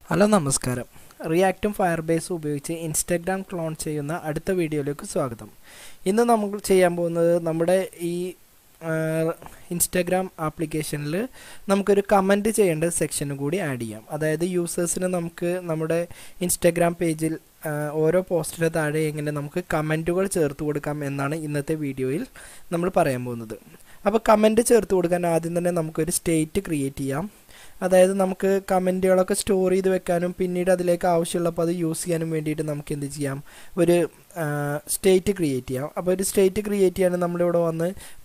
Hello നമസ്കാരം. റിയാക്റ്റും ഫയർബേസും ഉപയോഗിച്ച് Instagram clone ചെയ്യുന്ന അടുത്ത വീഡിയോയിലേക്ക് സ്വാഗതം. ഇന്ന് നമ്മൾ ചെയ്യാൻ പോകുന്നത് നമ്മുടെ ഈ ഇൻസ്റ്റാഗ്രാം ആപ്ലിക്കേഷനിൽ നമുക്കൊരു കമൻറ്റ് ചെയ്യേണ്ട സെക്ഷനും കൂടി ആഡ് ചെയ്യാം. അതായത് യൂസേഴ്സിന് നമുക്ക് നമ്മുടെ ഇൻസ്റ്റാഗ്രാം പേജിൽ ഓരോ പോസ്റ്റിന് താഴെ എങ്ങനെ നമുക്ക് കമൻറ്റുകൾ ചേർത്ത് കൊടുക്കാം എന്നാണ് ഇന്നത്തെ വീഡിയോയിൽ നമ്മൾ പറയാൻ പോകുന്നത്. അപ്പോൾ കമൻറ്റ് ചേർത്ത് കൊടുക്കാൻ ആദ്യം തന്നെ നമുക്കൊരു സ്റ്റേറ്റ് ക്രിയേറ്റ് ചെയ്യാം. അതായത് നമുക്ക് കമൻറ്റുകളൊക്കെ സ്റ്റോർ ചെയ്ത് വെക്കാനും പിന്നീട് അതിലേക്ക് ആവശ്യമുള്ളപ്പോൾ അത് യൂസ് ചെയ്യാനും വേണ്ടിയിട്ട് നമുക്ക് എന്ത് ചെയ്യാം, ഒരു സ്റ്റേറ്റ് ക്രിയേറ്റ് ചെയ്യാം. അപ്പോൾ ഒരു സ്റ്റേറ്റ് ക്രിയേറ്റ് ചെയ്യാൻ നമ്മളിവിടെ വന്ന്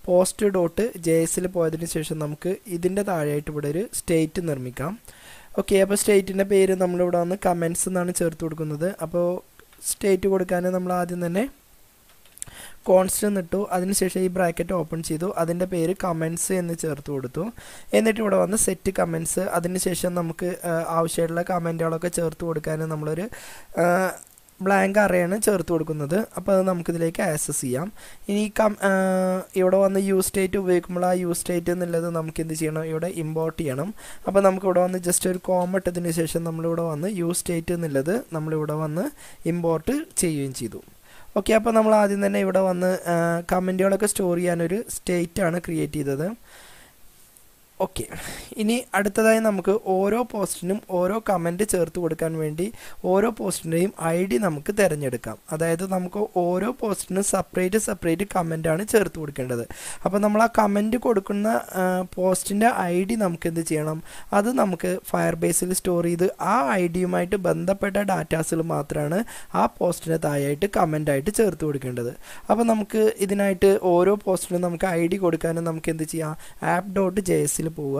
post.js പോയതിന് ശേഷം നമുക്ക് ഇതിൻ്റെ താഴെയായിട്ട് ഇവിടെ ഒരു സ്റ്റേറ്റ് നിർമ്മിക്കാം. ഓക്കെ, അപ്പോൾ സ്റ്റേറ്റിൻ്റെ പേര് നമ്മളിവിടെ വന്ന് കമൻറ്റ്സ് എന്നാണ് ചേർത്ത് കൊടുക്കുന്നത്. അപ്പോൾ സ്റ്റേറ്റ് കൊടുക്കാൻ നമ്മൾ ആദ്യം തന്നെ കോൺസ്റ്റന്റ് ഇട്ടു, അതിനുശേഷം ഈ ബ്രാക്കറ്റ് ഓപ്പൺ ചെയ്തു, അതിൻ്റെ പേര് കമൻറ്റ്സ് എന്ന് ചേർത്ത് കൊടുത്തു. എന്നിട്ട് ഇവിടെ വന്ന് സെറ്റ് കമൻറ്റ്സ്, അതിനുശേഷം നമുക്ക് ആവശ്യമായിട്ടുള്ള കമൻറ്റുകളൊക്കെ ചേർത്ത് കൊടുക്കാൻ നമ്മളൊരു ബ്ലാങ്ക് അറേയാണ് ചേർത്ത് കൊടുക്കുന്നത്. അപ്പോൾ അത് നമുക്കിതിലേക്ക് ആക്സസ് ചെയ്യാം. ഇനി ഇവിടെ വന്ന് യൂസ് സ്റ്റേറ്റ് ഉപയോഗിക്കുമ്പോൾ ആ യൂസ് സ്റ്റേറ്റ് എന്നുള്ളത് നമുക്ക് എന്ത് ചെയ്യണം, ഇവിടെ ഇമ്പോർട്ട് ചെയ്യണം. അപ്പോൾ നമുക്കിവിടെ വന്ന് ജസ്റ്റ് ഒരു കോമ ഇട്ടതിന് ശേഷം നമ്മളിവിടെ വന്ന് യൂസ് സ്റ്റേറ്റ് എന്നുള്ളത് നമ്മളിവിടെ വന്ന് ഇമ്പോർട്ട് ചെയ്യുകയും ചെയ്തു. ഓക്കെ, അപ്പോൾ നമ്മൾ ആദ്യം തന്നെ ഇവിടെ വന്ന് കമൻറ്റുകളൊക്കെ സ്റ്റോർ ചെയ്യാനൊരു സ്റ്റേറ്റാണ് ക്രിയേറ്റ് ചെയ്തത്. ഓക്കെ, ഇനി അടുത്തതായി നമുക്ക് ഓരോ പോസ്റ്റിനും ഓരോ കമൻറ്റ് ചേർത്ത് കൊടുക്കാൻ വേണ്ടി ഓരോ പോസ്റ്റിൻ്റെയും ID നമുക്ക് തിരഞ്ഞെടുക്കാം. അതായത് നമുക്ക് ഓരോ പോസ്റ്റിനും സെപ്പറേറ്റ് കമൻറ്റാണ് ചേർത്ത് കൊടുക്കേണ്ടത്. അപ്പോൾ നമ്മൾ ആ കമൻറ്റ് കൊടുക്കുന്ന പോസ്റ്റിൻ്റെ ID നമുക്ക് എന്ത് ചെയ്യണം, അത് നമുക്ക് ഫയർബേസിൽ സ്റ്റോർ ചെയ്ത് ആ IDയുമായിട്ട് ബന്ധപ്പെട്ട ഡാറ്റാസിൽ മാത്രമാണ് ആ പോസ്റ്റിന് താഴെയായിട്ട് കമൻറ്റായിട്ട് ചേർത്ത് കൊടുക്കേണ്ടത്. അപ്പോൾ നമുക്ക് ഇതിനായിട്ട് ഓരോ പോസ്റ്റിനും നമുക്ക് ID കൊടുക്കാനും നമുക്ക് എന്ത് ചെയ്യാം, app.js പോവുക.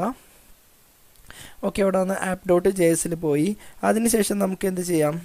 ഓക്കെ, അവിടെ വന്ന് app.js പോയി, അതിനുശേഷം നമുക്ക് എന്ത് ചെയ്യാം,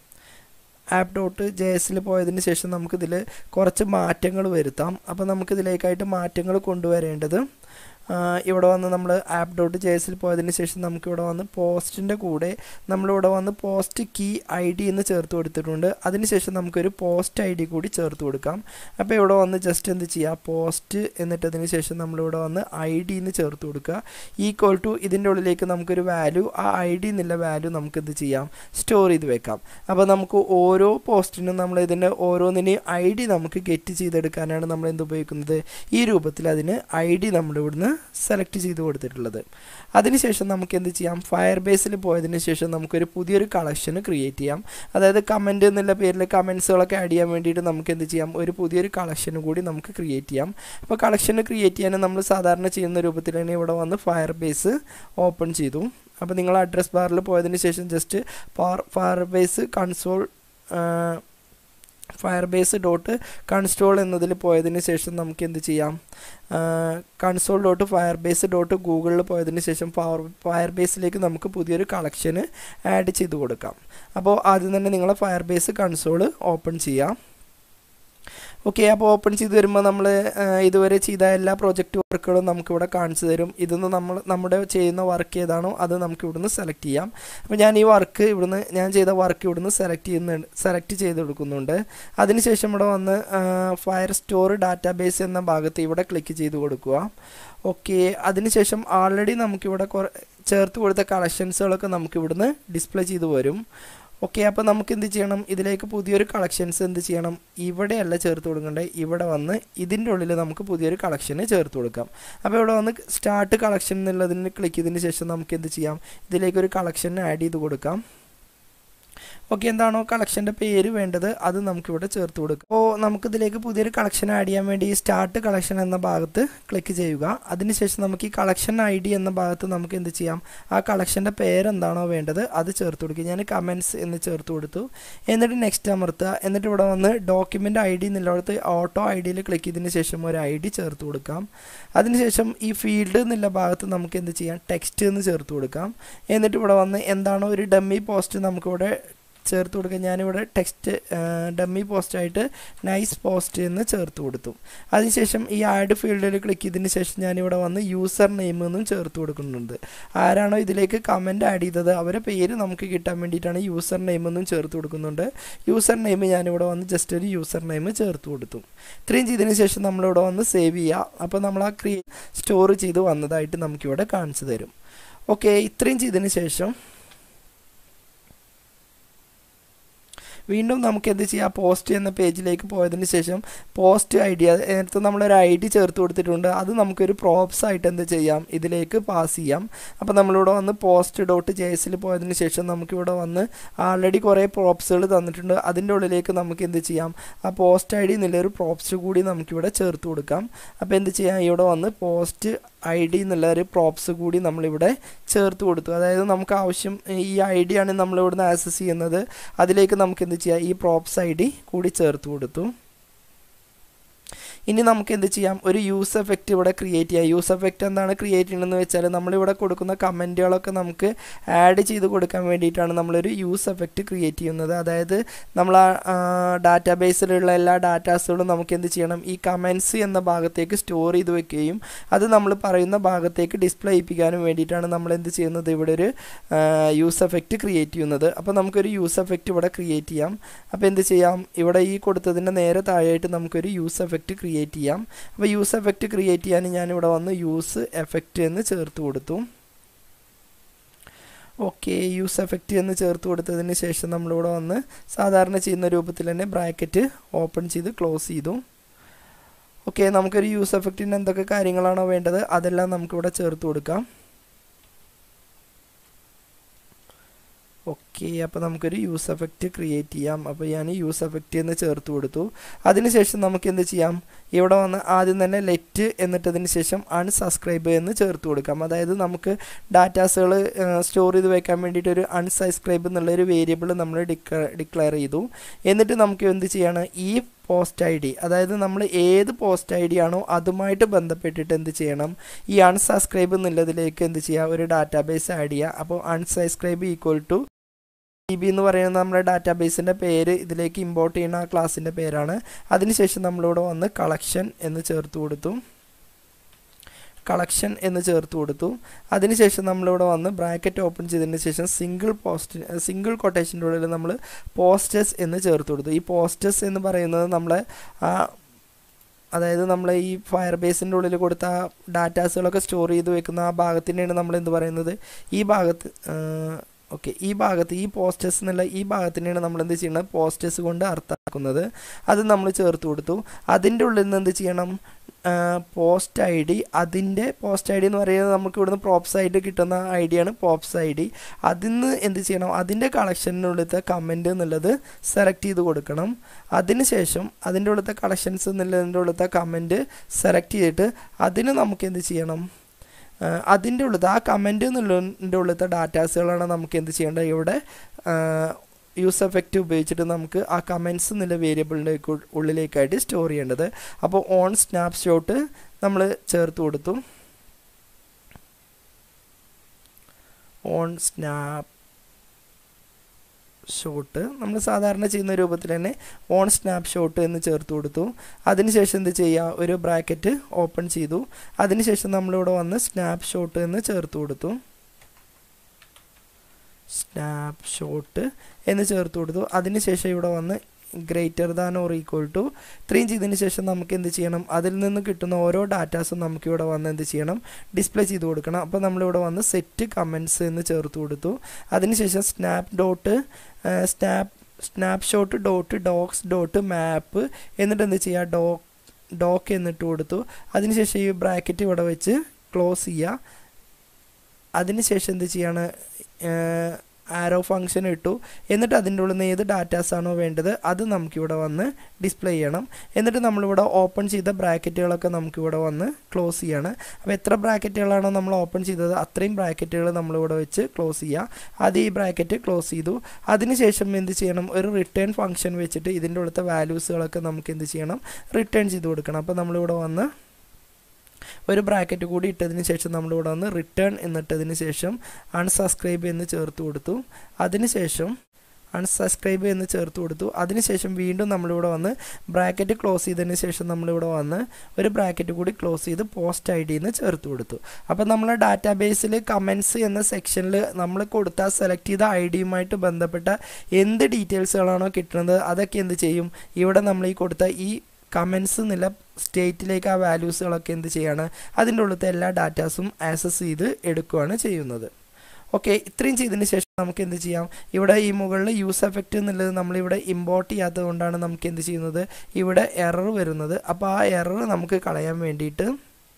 app.js പോയതിന് ശേഷം നമുക്കിതിൽ കുറച്ച് മാറ്റങ്ങൾ വരുത്താം. അപ്പോൾ നമുക്കിതിലേക്കായിട്ട് മാറ്റങ്ങൾ കൊണ്ടുവരേണ്ടത് ഇവിടെ വന്ന് നമ്മൾ app.js പോയതിന് ശേഷം നമുക്കിവിടെ വന്ന് പോസ്റ്റിൻ്റെ കൂടെ നമ്മളിവിടെ വന്ന് പോസ്റ്റ് കീ ID എന്ന് ചേർത്ത് കൊടുത്തിട്ടുണ്ട്. അതിനുശേഷം നമുക്കൊരു പോസ്റ്റ് ID കൂടി ചേർത്ത് കൊടുക്കാം. അപ്പോൾ ഇവിടെ വന്ന് ജസ്റ്റ് എന്ത് ചെയ്യുക, പോസ്റ്റ് എന്നിട്ടതിന് ശേഷം നമ്മളിവിടെ വന്ന് ID എന്ന് ചേർത്ത് കൊടുക്കുക. ഈക്വൽ ടു ഇതിൻ്റെ ഉള്ളിലേക്ക് നമുക്കൊരു വാല്യൂ, ആ ID എന്നുള്ള വാല്യൂ നമുക്ക് എന്ത് ചെയ്യാം, സ്റ്റോർ ചെയ്ത് വെക്കാം. അപ്പോൾ നമുക്ക് ഓരോ പോസ്റ്റിനും നമ്മൾ ഇതിൻ്റെ ഓരോന്നിനെയും ID നമുക്ക് ഗെറ്റ് ചെയ്തെടുക്കാനാണ് നമ്മൾ എന്ത് ഉപയോഗിക്കുന്നത്, ഈ രൂപത്തിൽ അതിന് ID നമ്മളിവിടുന്ന് സെലക്ട് ചെയ്ത് കൊടുത്തിട്ടുള്ളത്. അതിനുശേഷം നമുക്ക് എന്ത് ചെയ്യാം, ഫയർബേസിൽ പോയതിന് ശേഷം നമുക്കൊരു പുതിയൊരു കളക്ഷൻ ക്രിയേറ്റ് ചെയ്യാം. അതായത് കമൻറ്റ് എന്നുള്ള പേരിൽ കമൻറ്റ്സുകളൊക്കെ ആഡ് ചെയ്യാൻ വേണ്ടിയിട്ട് നമുക്ക് എന്ത് ചെയ്യാം, ഒരു പുതിയൊരു കളക്ഷൻ കൂടി നമുക്ക് ക്രിയേറ്റ് ചെയ്യാൻ. അപ്പോൾ കളക്ഷൻ ക്രിയേറ്റ് ചെയ്യാൻ നമ്മൾ സാധാരണ ചെയ്യുന്ന രൂപത്തിൽ തന്നെ ഇവിടെ വന്ന് ഫയർബേസ് ഓപ്പൺ ചെയ്തു. അപ്പോൾ നിങ്ങൾ അഡ്രസ് ബാറിൽ പോയതിന് ശേഷം ജസ്റ്റ് ഫയർബേസ് ഫയർബേസ്.കൺസോൾ എന്നതിൽ പോയതിന് ശേഷം നമുക്ക് എന്ത് ചെയ്യാം, console.firebase.google പോയതിന് ശേഷം ഫയർബേസിലേക്ക് നമുക്ക് പുതിയൊരു കളക്ഷൻ ആഡ് ചെയ്ത് കൊടുക്കാം. അപ്പോൾ ആദ്യം തന്നെ നിങ്ങൾ ഫയർബേസ് കൺസോൾ ഓപ്പൺ ചെയ്യാം. ഓക്കെ, അപ്പോൾ ഓപ്പൺ ചെയ്ത് വരുമ്പോൾ നമ്മൾ ഇതുവരെ ചെയ്ത എല്ലാ പ്രോജക്റ്റ് വർക്കുകളും നമുക്കിവിടെ കാണിച്ചു തരും. ഇതൊന്ന് നമ്മുടെ ചെയ്യുന്ന വർക്ക് ഏതാണോ അത് നമുക്ക് ഇവിടുന്ന് സെലക്ട് ചെയ്യാം. അപ്പോൾ ഞാൻ ചെയ്ത വർക്ക് ഇവിടുന്ന് സെലക്ട് ചെയ്തെടുക്കുന്നുണ്ട്. അതിനുശേഷം ഇവിടെ വന്ന് ഫയർ സ്റ്റോർ ഡാറ്റാബേസ് എന്ന ഭാഗത്ത് ഇവിടെ ക്ലിക്ക് ചെയ്ത് കൊടുക്കുക. ഓക്കെ, അതിനുശേഷം ആൾറെഡി നമുക്കിവിടെ ചേർത്ത് കൊടുത്ത കളക്ഷൻസുകളൊക്കെ നമുക്കിവിടുന്ന് ഡിസ്പ്ലേ ചെയ്ത് വരും. ഓക്കെ, അപ്പോൾ നമുക്ക് എന്ത് ചെയ്യണം, ഇതിലേക്ക് പുതിയൊരു കളക്ഷൻസ് എന്ത് ചെയ്യണം, ഇവിടെയല്ല ചേർത്ത് കൊടുക്കേണ്ടത്, ഇവിടെ വന്ന് ഇതിൻ്റെ ഉള്ളിൽ നമുക്ക് പുതിയൊരു കളക്ഷന് ചേർത്ത് കൊടുക്കാം. അപ്പോൾ ഇവിടെ വന്ന് സ്റ്റാർട്ട് കളക്ഷൻ എന്നുള്ളതിന് ക്ലിക്ക് ചെയ്തതിന് ശേഷം നമുക്ക് എന്ത് ചെയ്യാം, ഇതിലേക്കൊരു കളക്ഷൻ ആഡ് ചെയ്ത് കൊടുക്കാം. ഓക്കെ, എന്താണോ കളക്ഷൻ്റെ പേര് വേണ്ടത് അത് നമുക്കിവിടെ ചേർത്ത് കൊടുക്കാം. അപ്പോൾ നമുക്കിതിലേക്ക് പുതിയൊരു കളക്ഷൻ ആഡ് ചെയ്യാൻ വേണ്ടി സ്റ്റാർട്ട് കളക്ഷൻ എന്ന ഭാഗത്ത് ക്ലിക്ക് ചെയ്യുക. അതിനുശേഷം നമുക്ക് ഈ കളക്ഷൻ ID എന്ന ഭാഗത്ത് നമുക്ക് എന്ത് ചെയ്യാം, ആ കളക്ഷൻ്റെ പേരെന്താണോ വേണ്ടത് അത് ചേർത്ത് കൊടുക്കുക. ഞാൻ കമൻറ്റ്സ് എന്ന് ചേർത്ത് കൊടുത്തു. എന്നിട്ട് നെക്സ്റ്റ് അമർത്തുക. എന്നിട്ട് ഇവിടെ വന്ന് ഡോക്യുമെൻ്റ് ID എന്നുള്ളിടത്ത് ഓട്ടോ IDയിൽ ക്ലിക്ക് ചെയ്തതിന് ശേഷം ഒരു ID ചേർത്ത് കൊടുക്കാം. അതിനുശേഷം ഈ ഫീൽഡ് എന്നുള്ള ഭാഗത്ത് നമുക്ക് എന്ത് ചെയ്യാം, ടെക്സ്റ്റ് എന്ന് ചേർത്ത് കൊടുക്കാം. എന്നിട്ട് ഇവിടെ വന്ന് എന്താണോ ഒരു ഡമ്മി പോസ്റ്റ് നമുക്കിവിടെ ചേർത്ത് കൊടുക്കുക. ഞാനിവിടെ ടെക്സ്റ്റ് ഡമ്മി പോസ്റ്റായിട്ട് നൈസ് പോസ്റ്റ് എന്ന് ചേർത്ത് കൊടുത്തു. അതിനുശേഷം ഈ ആഡ് ഫീൽഡിൽ ക്ലിക്ക് ചെയ്തതിന് ശേഷം ഞാനിവിടെ വന്ന് യൂസർ നെയിം എന്നും ചേർത്ത് കൊടുക്കുന്നുണ്ട്. ആരാണോ ഇതിലേക്ക് കമൻറ്റ് ആഡ് ചെയ്തത് അവരെ പേര് നമുക്ക് കിട്ടാൻ വേണ്ടിയിട്ടാണ് യൂസർ നെയിം എന്നും ചേർത്ത് കൊടുക്കുന്നുണ്ട്. യൂസർ നെയിം ഞാനിവിടെ വന്ന് ജസ്റ്റ് ഒരു യൂസർ നെയിം ചേർത്ത് കൊടുത്തു. ഇത്രയും ചെയ്തതിന് ശേഷം നമ്മളിവിടെ വന്ന് സേവ് ചെയ്യുക. അപ്പോൾ നമ്മൾ ആ സ്റ്റോർ ചെയ്ത് വന്നതായിട്ട് നമുക്കിവിടെ കാണിച്ചു തരും. ഓക്കെ, ഇത്രയും ചെയ്തതിന് ശേഷം വീണ്ടും നമുക്ക് എന്ത് ചെയ്യാം, പോസ്റ്റ് എന്ന പേജിലേക്ക് പോയതിന് ശേഷം പോസ്റ്റ് ഐ ഡി, നേരത്തെ നമ്മളൊരു ഐ ഡി ചേർത്ത് കൊടുത്തിട്ടുണ്ട്, അത് നമുക്കൊരു പ്രോപ്സ് ആയിട്ട് എന്ത് ചെയ്യാം, ഇതിലേക്ക് പാസ് ചെയ്യാം. അപ്പോൾ നമ്മളിവിടെ വന്ന് post.jsൽ പോയതിന് ശേഷം നമുക്കിവിടെ വന്ന് ആൾറെഡി കുറേ പ്രോപ്സുകൾ തന്നിട്ടുണ്ട്. അതിൻ്റെ ഉള്ളിലേക്ക് നമുക്ക് എന്ത് ചെയ്യാം, ആ പോസ്റ്റ് ഐ ഡി എന്നുള്ളൊരു പ്രോപ്സ് കൂടി നമുക്കിവിടെ ചേർത്ത് കൊടുക്കാം. അപ്പോൾ എന്ത് ചെയ്യാം, ഇവിടെ വന്ന് പോസ്റ്റ് ഐ ഡി എന്നുള്ള ഒരു പ്രോപ്സ് കൂടി നമ്മളിവിടെ ചേർത്ത് കൊടുത്തു. അതായത് നമുക്ക് ആവശ്യം ഈ ഐ ഡി ആണ് നമ്മളിവിടുന്ന് ആക്സസ് ചെയ്യുന്നത്, അതിലേക്ക് നമുക്ക് എന്ത് ചെയ്യാം, ഈ പ്രോപ്സ് ഐ ഡി കൂടി ചേർത്ത് കൊടുത്തു. ഇനി നമുക്ക് എന്ത് ചെയ്യാം, ഒരു യൂസ് എഫക്റ്റ് ഇവിടെ ക്രിയേറ്റ് ചെയ്യാം. യൂസ് എഫക്റ്റ് എന്താണ് ക്രിയേറ്റ് ചെയ്യണമെന്ന് വെച്ചാൽ നമ്മളിവിടെ കൊടുക്കുന്ന കമൻറ്റുകളൊക്കെ നമുക്ക് ആഡ് ചെയ്ത് കൊടുക്കാൻ വേണ്ടിയിട്ടാണ് നമ്മളൊരു യൂസ് എഫക്റ്റ് ക്രിയേറ്റ് ചെയ്യുന്നത്. അതായത് നമ്മൾ ആ ഡാറ്റാബേസിലുള്ള എല്ലാ ഡാറ്റാസുകളും നമുക്ക് എന്ത് ചെയ്യണം, ഈ കമൻറ്റ്സ് എന്ന ഭാഗത്തേക്ക് സ്റ്റോർ ചെയ്ത് വെക്കുകയും അത് നമ്മൾ പറയുന്ന ഭാഗത്തേക്ക് ഡിസ്പ്ലേ ചെയ്യിപ്പിക്കാനും വേണ്ടിയിട്ടാണ് നമ്മൾ എന്ത് ചെയ്യുന്നത്, ഇവിടെ ഒരു യൂസ് എഫക്റ്റ് ക്രിയേറ്റ് ചെയ്യുന്നത്. അപ്പോൾ നമുക്കൊരു യൂസ് എഫക്റ്റ് ഇവിടെ ക്രിയേറ്റ് ചെയ്യാം. അപ്പോൾ എന്ത് ചെയ്യാം, ഇവിടെ ഈ കൊടുത്തതിൻ്റെ നേരെ താഴെയായിട്ട് നമുക്കൊരു യൂസ് എഫക്റ്റ് ക്രിയേറ്റ് ചെയ്യാം. അപ്പോൾ യൂസ് എഫക്റ്റ് ക്രിയേറ്റ് ചെയ്യാൻ ഞാനിവിടെ വന്ന് യൂസ് എഫക്റ്റ് എന്ന് ചേർത്ത് കൊടുത്തു. ഓക്കെ, യൂസ് എഫക്റ്റ് എന്ന് ചേർത്ത് കൊടുത്തതിന് ശേഷം നമ്മളിവിടെ വന്ന് സാധാരണ ചെയ്യുന്ന രൂപത്തിൽ തന്നെ ബ്രാക്കറ്റ് ഓപ്പൺ ചെയ്ത് ക്ലോസ് ചെയ്തു. ഓക്കെ, നമുക്കൊരു യൂസ് എഫക്റ്റിന് എന്തൊക്കെ കാര്യങ്ങളാണോ വേണ്ടത് അതെല്ലാം നമുക്കിവിടെ ചേർത്ത് കൊടുക്കാം. ഓക്കെ, അപ്പോൾ നമുക്കൊരു യൂസ് എഫക്റ്റ് ക്രിയേറ്റ് ചെയ്യാം. അപ്പോൾ ഞാൻ യൂസ് എഫക്റ്റ് എന്ന് ചേർത്ത് കൊടുത്തു. അതിനുശേഷം നമുക്ക് എന്ത് ചെയ്യാം, ഇവിടെ വന്ന് ആദ്യം തന്നെ ലെറ്റ് എന്നിട്ടതിന് ശേഷം അൺസബ്സ്ക്രൈബ് എന്ന് ചേർത്ത് കൊടുക്കാം. അതായത് നമുക്ക് ഡാറ്റാസുകൾ സ്റ്റോർ ചെയ്ത് വെക്കാൻ വേണ്ടിയിട്ട് ഒരു അൺസബ്സ്ക്രൈബ് എന്നുള്ളൊരു വേരിയബിൾ നമ്മൾ ഡിക്ലെയർ ചെയ്തു. എന്നിട്ട് നമുക്ക് എന്ത് ചെയ്യണം, ഈ പോസ്റ്റ് ഐ ഡി, അതായത് നമ്മൾ ഏത് പോസ്റ്റ് ഐ ഡി ആണോ അതുമായിട്ട് ബന്ധപ്പെട്ടിട്ട് എന്ത് ചെയ്യണം, ഈ അൺസബ്സ്ക്രൈബ് എന്നുള്ളതിലേക്ക് എന്ത് ചെയ്യുക, ഒരു ഡാറ്റാബേസ് ആഡ് ചെയ്യുക. അപ്പോൾ അൺസബ്സ്ക്രൈബ് ഈക്വൽ ടു DB എന്ന് പറയുന്നത് നമ്മുടെ ഡാറ്റാബേസിൻ്റെ പേര്, ഇതിലേക്ക് ഇമ്പോർട്ട് ചെയ്യുന്ന ആ ക്ലാസ്സിൻ്റെ പേരാണ്. അതിനുശേഷം നമ്മളിവിടെ വന്ന് കളക്ഷൻ എന്ന് ചേർത്ത് കൊടുത്തു. കളക്ഷൻ എന്ന് ചേർത്ത് കൊടുത്തു. അതിനുശേഷം നമ്മളിവിടെ വന്ന് ബ്രാക്കറ്റ് ഓപ്പൺ ചെയ്തതിന് ശേഷം സിംഗിൾ കൊട്ടേഷൻ്റെ ഉള്ളിൽ നമ്മൾ പോസ്റ്റേഴ്സ് എന്ന് ചേർത്ത് കൊടുത്തു. ഈ പോസ്റ്റേഴ്സ് എന്ന് പറയുന്നത് നമ്മളെ അതായത് നമ്മൾ ഈ ഫയർബേസിൻ്റെ ഉള്ളിൽ കൊടുത്ത ഡാറ്റാസുകളൊക്കെ സ്റ്റോർ ചെയ്ത് വെക്കുന്ന ആ ഭാഗത്തിനെയാണ് നമ്മൾ എന്ത് പറയുന്നത്, ഈ ഭാഗത്ത് ഓക്കെ, ഈ ഭാഗത്ത് ഈ പോസ്റ്റേഴ്സ് എന്നുള്ള ഈ ഭാഗത്തിനെയാണ് നമ്മൾ എന്ത് ചെയ്യുന്നത്, പോസ്റ്റേഴ്സ് കൊണ്ട് അർത്ഥമാക്കുന്നത്. അത് നമ്മൾ ചേർത്ത് കൊടുത്തു. അതിൻ്റെ ഉള്ളിൽ നിന്ന് എന്ത് ചെയ്യണം, പോസ്റ്റ് ഐ ഡി, അതിൻ്റെ പോസ്റ്റ് ഐ ഡി എന്ന് പറയുന്നത് നമുക്ക് ഇവിടുന്ന് പ്രോപ്സ് ആയിട്ട് കിട്ടുന്ന ഐ ഡിയാണ് പോപ്സ് ഐ ഡി. അതിന്ന് എന്ത് ചെയ്യണം, അതിൻ്റെ കളക്ഷനുള്ളിലത്തെ കമൻറ്റ് എന്നുള്ളത് സെലക്ട് ചെയ്ത് കൊടുക്കണം. അതിനുശേഷം അതിൻ്റെ ഉള്ളിലത്തെ കളക്ഷൻസ് എന്നുള്ളതിൻ്റെ ഉള്ളിലത്തെ കമൻറ്റ് സെലക്ട് ചെയ്തിട്ട് അതിന് നമുക്ക് എന്ത് ചെയ്യണം, അതിൻ്റെ ഉള്ളിലത്തെ ആ കമൻറ്റ് എന്നുള്ളതിൻ്റെ ഉള്ളിലത്തെ ഡാറ്റാസുകളാണ് നമുക്ക് എന്ത് ചെയ്യേണ്ടത്, ഇവിടെ യൂസ് എഫക്റ്റ് ഉപയോഗിച്ചിട്ട് നമുക്ക് ആ കമൻറ്റ്സ് എന്നുള്ള വേരിയബിളിൻ്റെ ഉള്ളിലേക്കായിട്ട് സ്റ്റോർ ചെയ്യേണ്ടത്. അപ്പോൾ ഓൺ സ്നാപ്ഷോട്ട് നമ്മൾ ചേർത്ത് കൊടുത്തു. ഓൺ സ്നാപ്ഷോട്ട് നമ്മൾ സാധാരണ ചെയ്യുന്ന രൂപത്തിൽ തന്നെ ഓൺ സ്നാപ്ഷോട്ട് എന്ന് ചേർത്ത് കൊടുത്തു. അതിനുശേഷം എന്ത് ചെയ്യുക, ഒരു ബ്രാക്കറ്റ് ഓപ്പൺ ചെയ്തു. അതിനുശേഷം നമ്മളിവിടെ വന്ന് സ്നാപ്ഷോട്ട് എന്ന് ചേർത്ത് കൊടുത്തു. സ്നാപ്ഷോട്ട് എന്ന് ചേർത്ത് കൊടുത്തു. അതിനുശേഷം ഇവിടെ വന്ന് greater than or equal to 3 ചെയ്തതിന് ശേഷം നമുക്ക് എന്ത് ചെയ്യണം, അതിൽ നിന്ന് കിട്ടുന്ന ഓരോ ഡാറ്റാസും നമുക്കിവിടെ വന്ന് എന്ത് ചെയ്യണം, ഡിസ്പ്ലേ ചെയ്ത് കൊടുക്കണം. അപ്പോൾ നമ്മളിവിടെ വന്ന് സെറ്റ് കമൻറ്റ്സ് എന്ന് ചേർത്ത് കൊടുത്തു. അതിനുശേഷം snapshot dot docs dot map എന്നിട്ട് എന്ത് ചെയ്യുക, ഡോക്ക് എന്നിട്ട് കൊടുത്തു. അതിനുശേഷം ഈ ബ്രാക്കറ്റ് ഇവിടെ വെച്ച് ക്ലോസ് ചെയ്യുക. അതിനുശേഷം എന്ത് ചെയ്യാണ്, ആരോ ഫംഗ്ഷൻ ഇട്ടു. എന്നിട്ട് അതിൻ്റെ ഉള്ളിൽ നിന്ന് ഏത് ഡാറ്റാസാണോ വേണ്ടത് അത് നമുക്കിവിടെ വന്ന് ഡിസ്പ്ലേ ചെയ്യണം. എന്നിട്ട് നമ്മളിവിടെ ഓപ്പൺ ചെയ്ത ബ്രാക്കറ്റുകളൊക്കെ നമുക്കിവിടെ വന്ന് ക്ലോസ് ചെയ്യണം. അപ്പോൾ എത്ര ബ്രാക്കറ്റുകളാണോ നമ്മൾ ഓപ്പൺ ചെയ്തത് അത്രയും ബ്രാക്കറ്റുകൾ നമ്മളിവിടെ വെച്ച് ക്ലോസ് ചെയ്യുക. അത് ഈ ബ്രാക്കറ്റ് ക്ലോസ് ചെയ്തു. അതിനുശേഷം എന്ത് ചെയ്യണം, ഒരു റിട്ടേൺ ഫംഗ്ഷൻ വെച്ചിട്ട് ഇതിൻ്റെ ഉള്ളത്തെ വാല്യൂസുകളൊക്കെ നമുക്ക് എന്ത് ചെയ്യണം, റിട്ടേൺ ചെയ്ത് കൊടുക്കണം. അപ്പോൾ നമ്മളിവിടെ വന്ന് ഒരു ബ്രാക്കറ്റ് കൂടി ഇട്ടതിന് ശേഷം നമ്മളിവിടെ വന്ന് റിട്ടേൺ എന്നിട്ടതിന് ശേഷം അൺസബ്സ്ക്രൈബ് എന്ന് ചേർത്ത് കൊടുത്തു. അതിനുശേഷം അൺസബ്സ്ക്രൈബ് എന്ന് ചേർത്ത് കൊടുത്തു. അതിനുശേഷം വീണ്ടും നമ്മളിവിടെ വന്ന് ബ്രാക്കറ്റ് ക്ലോസ് ചെയ്തതിന് ശേഷം നമ്മളിവിടെ വന്ന് ഒരു ബ്രാക്കറ്റ് കൂടി ക്ലോസ് ചെയ്ത് പോസ്റ്റ് ഐ ഡി എന്ന് ചേർത്ത് കൊടുത്തു. അപ്പോൾ നമ്മൾ ഡാറ്റാബേസിൽ കമൻറ്റ്സ് എന്ന സെക്ഷനിൽ നമ്മൾ കൊടുത്ത സെലക്ട് ചെയ്ത ഐ ഡിയുമായിട്ട് ബന്ധപ്പെട്ട എന്ത് ഡീറ്റെയിൽസുകളാണോ കിട്ടുന്നത് അതൊക്കെ എന്ത് ചെയ്യും, ഇവിടെ നമ്മൾ ഈ കൊടുത്ത ഈ കമൻറ്റ്സ് എന്നുള്ള സ്റ്റേറ്റിലേക്ക് ആ വാല്യൂസുകളൊക്കെ എന്ത് ചെയ്യാണ്, അതിൻ്റെ ഉള്ളിലത്തെ എല്ലാ ഡാറ്റാസും ആക്സസ് ചെയ്ത് എടുക്കുകയാണ് ചെയ്യുന്നത്. ഓക്കെ, ഇത്രയും ചെയ്തതിന് ശേഷം നമുക്ക് എന്ത് ചെയ്യാം, ഇവിടെ ഈ മുകളിൽ യൂസ് എഫക്റ്റ് എന്നുള്ളത് നമ്മളിവിടെ ഇമ്പോർട്ട് ചെയ്യാത്തത് കൊണ്ടാണ് നമുക്ക് എന്ത് ചെയ്യുന്നത്, ഇവിടെ എറർ വരുന്നത്. അപ്പോൾ ആ എറർ നമുക്ക് കളയാൻ വേണ്ടിയിട്ട്